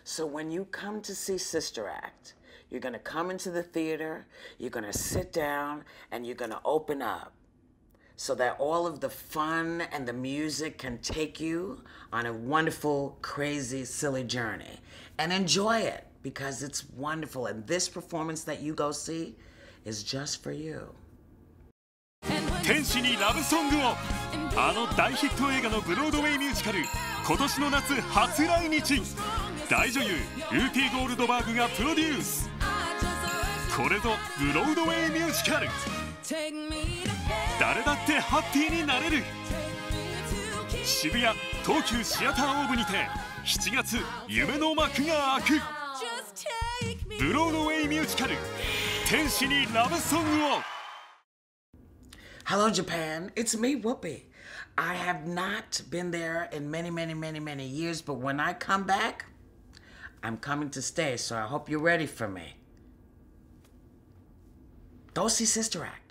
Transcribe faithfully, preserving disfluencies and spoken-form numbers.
So when you come to see Sister Act, you're going to come into the theater, you're going to sit down, and you're going to open up so that all of the fun and the music can take you on a wonderful, crazy, silly journey. And enjoy it, because it's wonderful. And this performance that you go see is just for you. 天使にラブソングを、あの大ヒット映画のブロードウェイミュージカル、今年の夏初来日。大女優ウーピー・ゴールドバーグがプロデュース。これぞブロードウェイミュージカル。誰だってハッピーになれる。渋谷東急シアターオーブにてしちがつ夢の幕が開く。ブロードウェイミュージカル天使にラブソングを。 Hello Japan, it's me, Whoopi. I have not been there in many, many, many, many years, but when I come back, I'm coming to stay, so I hope you're ready for me. Go see Sister Act.